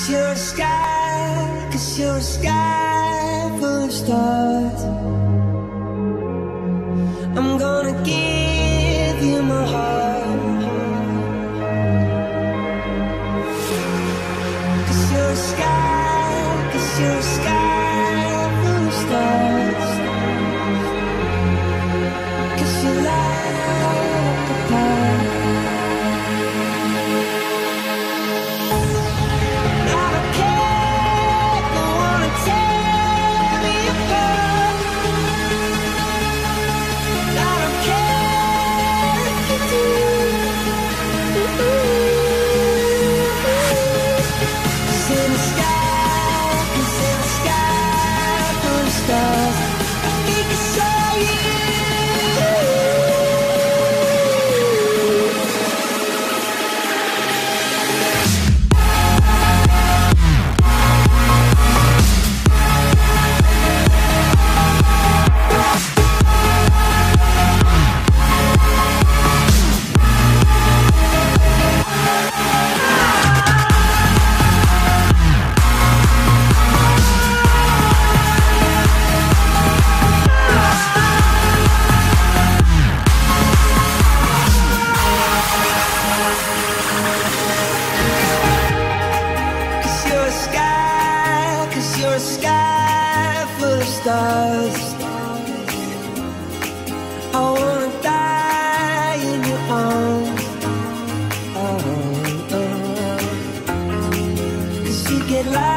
'Cause you're a sky full of stars. I'm gonna give you my heart. 'Cause you're a sky full of stars. 'Cause you light up the path. You're a sky full of stars. I wanna die in your arms. Oh, oh. 'Cause you get lost.